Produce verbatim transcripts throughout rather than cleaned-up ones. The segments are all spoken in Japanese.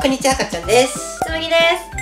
こんにちは、かちゃんです。 つむぎです。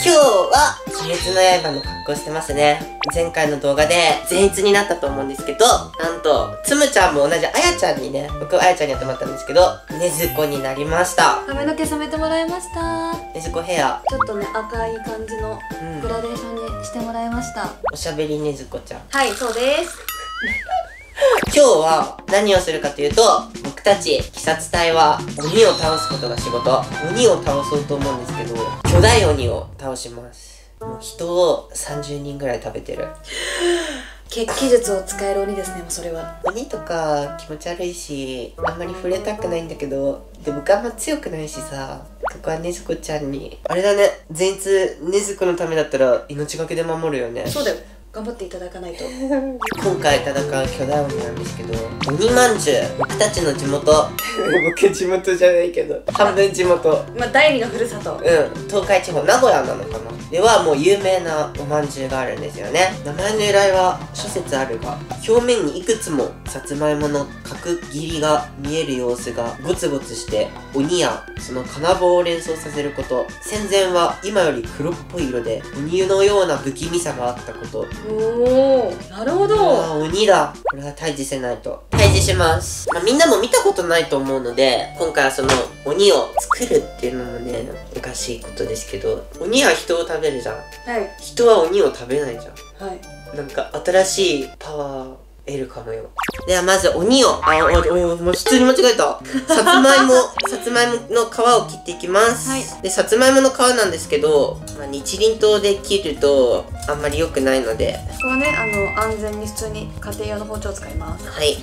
今日は鬼滅の刃の格好してますね。前回の動画で善逸になったと思うんですけど、なんとつむちゃんも同じあやちゃんにね、僕あやちゃんにやってもらったんですけど、ねずこになりました。 髪の毛染めてもらいました。 ねずこヘア、 ちょっとね赤い感じのグラデーションにしてもらいました、うん、 おしゃべりねずこちゃん。 はい、そうです今日は何をするかというと、僕たち鬼殺隊は鬼を倒すことが仕事。鬼を倒そうと思うんですけど、巨大鬼を倒します。もう人をさんじゅうにんぐらい食べてる血気術を使える鬼ですね。もうそれは鬼とか気持ち悪いし、あんまり触れたくないんだけど、で僕あんま強くないしさ、ここはねずこちゃんにあれだね、善逸ねずこのためだったら命がけで守るよね。 そうだよ、頑張っていただかないと今回戦う巨大鬼なんですけど、鬼まんじゅう、僕たちの地元僕地元じゃないけど半分地元、 まあ第二のふるさと、 うん、東海地方、名古屋なのかなではもう有名なおまんじゅうがあるんですよね。名前の由来は諸説あるが、表面にいくつもさつまいもの角切りが見える様子がゴツゴツして鬼やその金棒を連想させること、戦前は今より黒っぽい色で鬼のような不気味さがあったこと。 おお、なるほど。 ああ、鬼だ。これは退治せないと。退治します。まあ、みんなも見たことないと思うので、今回はその鬼を作るっていうのもね、おかしいことですけど、鬼は人を食べるじゃん。 はい。 人は鬼を食べないじゃん。 はい。 なんか新しいパワー得るかもよ。ではまず鬼を、あ、おいおいおい、もう普通に間違えた。さつまいも、さつまいもの皮を切っていきます。はい。で、さつまいもの皮なんですけど、まあ、日輪刀で切るとあんまり良くないので、 ここはね、あの安全に普通に家庭用の包丁を使います。 はい。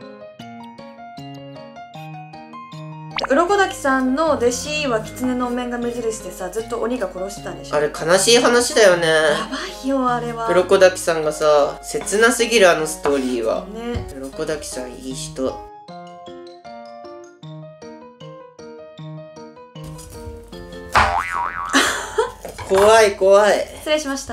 鱗滝さんの弟子は狐のお面が目印でさ、ずっと鬼が殺してたんでしょ。 あれ悲しい話だよね。 やばいよあれは。 鱗滝さんがさ、切なすぎるあのストーリーはね。 鱗滝さんいい人。怖い怖い。 失礼しました。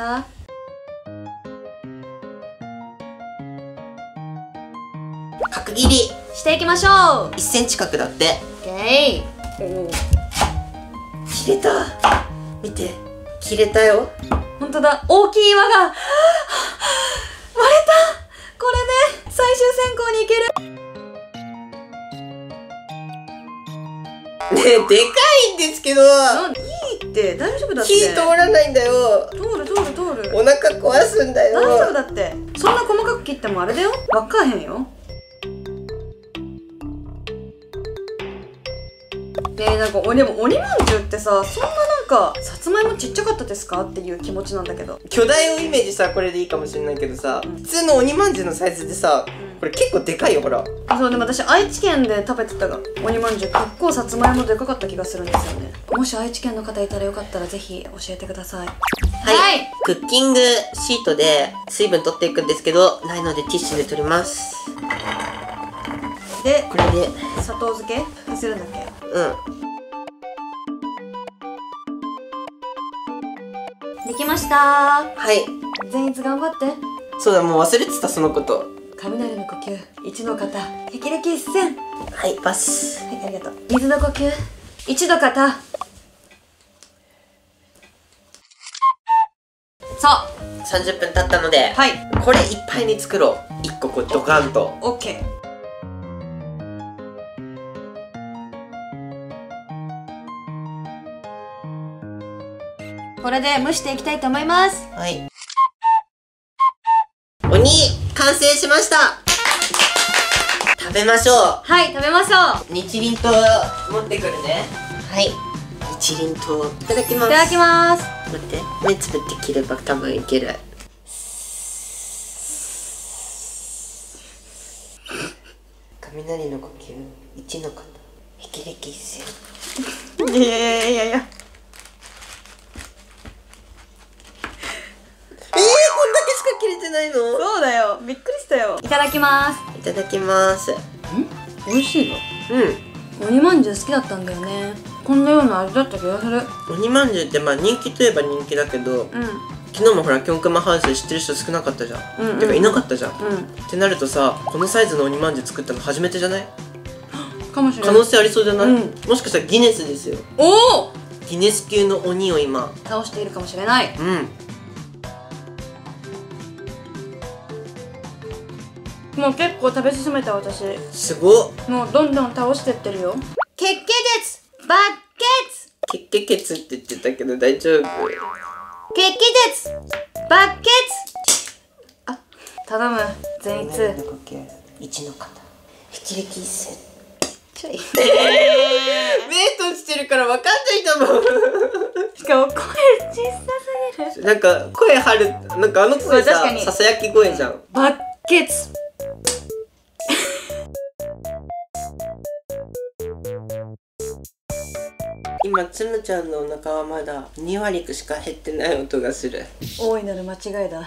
角切りしていきましょう。 いっセンチ角だって。 オッケー。 おお、切れた。見て、切れたよ。 本当だ、大きい岩が割れた。これで最終選考に行ける。 ねえ、でかいんですけど。 なんいいって大丈夫だって。 火通らないんだよ。 通る通る通る。 お腹壊すんだよ。 大丈夫だって。そんな細かく切ってもあれだよ、分かへんよ。えー、なんかおでも鬼まんじゅうってさ、そんななんかさつまいもちっちゃかったですかっていう気持ちなんだけど、 巨大をイメージしたらこれでいいかもしれないけどさ、うん、普通の鬼まんじゅうのサイズでさ、うん、これ結構でかいよ。ほら。 そう、でも私愛知県で食べてたが鬼まんじゅう結構さつまいもでかかった気がするんですよね。もし愛知県の方いたらよかったらぜひ教えてください。はい、 はい、クッキングシートで水分取っていくんですけど、ないのでティッシュで取ります。 で、 これで砂糖漬けするんだっけ。 うん、 できましたー。 はい、 善逸頑張って。 そうだ、もう忘れてたそのこと。 雷の呼吸一の型、霹靂一閃。 はい、パス。 はい、ありがとう。水の呼吸一の型。さあさんじゅっぷん経ったので、 はい、 これいっぱいに作ろう。いっここうドカンと。 オッケー。これで蒸していきたいと思います。 はい。鬼完成しました。食べましょう。 はい、食べましょう。 日輪刀持ってくるね。はい。日輪刀いただきます。 いただきます。 待って、目つぶって切れば多分いける。雷の呼吸一の型、霹靂一閃。 いやいやいやいや。 切れてないの？ そうだよ、びっくりしたよ。いただきます。 いただきます。ん？ 美味しいの？ うん。 鬼まんじゅう好きだったんだよね。こんなような味だった気がする。 鬼まんじゅうってまあ人気といえば人気だけど、うん、昨日もほらキョンクマハウス知ってる人少なかったじゃん。うんうん、てかいなかったじゃん。うん、ってなるとさ、このサイズの鬼まんじゅう作ったの初めてじゃない？ かもしれない。 可能性ありそうじゃない？うん、もしかしたらギネスですよ。 おお。 ギネス級の鬼を今倒しているかもしれない。 うん。 もう結構食べ進めた私。 すごっ。 もうどんどん倒してってるよ。血気絶バッケツ。 血気血って言ってたけど大丈夫？ 血気絶バッケツ。あ、頼む善逸。 いちの方一力一戦。 ちょい。 目閉じてるから分かんないと思う。 しかも声小さすぎる。 なんか声張る、なんかあの声さ、ささやき声じゃん。 バッケツ。 今つむちゃんのお腹はまだにわりくしか減ってない音がする。 大いなる間違いだ。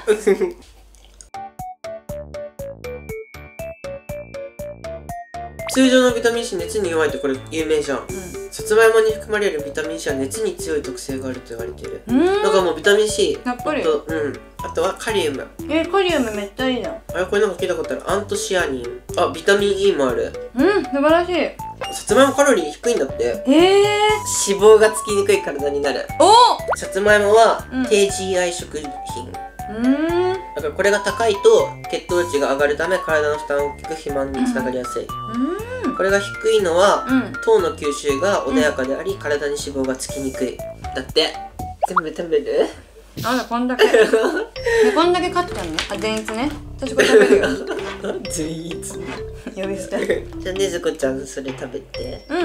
通常のビタミン C 熱に弱いってこれ有名じゃん、うん、さつまいもに含まれるビタミン C は熱に強い特性があると言われてる。だからもうビタミン C やっぱりと、うん、あとはカリウム。 えー、カリウムめっちゃいいじゃん。 あれこれなんか聞いたことある。アントシアニン、あビタミン E もある。 うん素晴らしい。 さつまいもカロリー低いんだって。 えー、 脂肪がつきにくい体になる。 おさつまいもは、 うん、 低 ジーアイ 食品。 うんだからこれが高いと血糖値が上がるため体の負担を大きく肥満につながりやすい。 うん、 これが低いのは、 うん、 糖の吸収が穏やかであり、うん、体に脂肪がつきにくい。だって。全部食べる？ あらこんだけこんだけ勝ったのね。あ善逸ね。私これ食べるよ。 善逸呼び捨て。 じゃあねずこちゃんそれ食べて。 うん。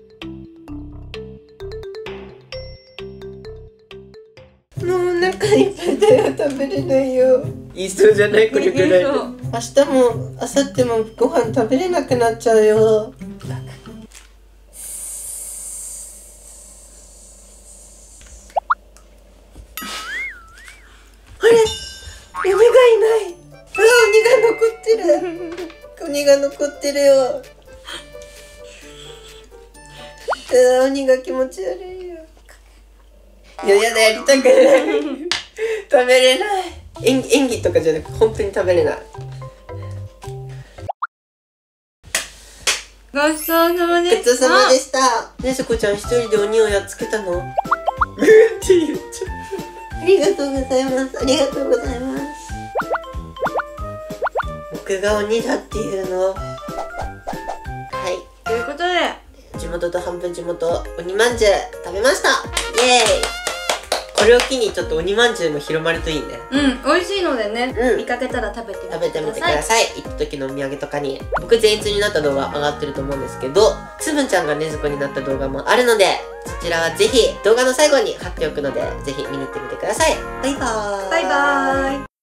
もうお腹いっぱいだよ、食べれないよ。言いそうじゃないこれぐらいで。明日も明後日もご飯食べれなくなっちゃうよ。あれ鬼がいない。あ、鬼が残ってる。鬼が残ってるよ。あ、鬼が気持ち悪いよ。いや、やだ、やりたくない。食べれない。演技、演技とかじゃなく本当に食べれない。 ごちそうさまでした。 ごちそうさまでした。ねずこちゃん一人で鬼をやっつけたの？グーって言っちゃう。ありがとうございます。ありがとうございます。僕が鬼だっていうの。はい。 ということで、 地元と半分地元鬼まんじゅう食べました。イエーイ。これを機にちょっと鬼まんじゅうも広まるといいね。 うん、美味しいのでね、うん、見かけたら食べてみてください。 食べてみてください。行った時のお土産とかに。僕善逸になった動画上がってると思うんですけど、つぶんちゃんがねずこになった動画もあるので、そちらはぜひ動画の最後に貼っておくので、ぜひ見に行ってみてください。バイバーイ。 バイバーイ。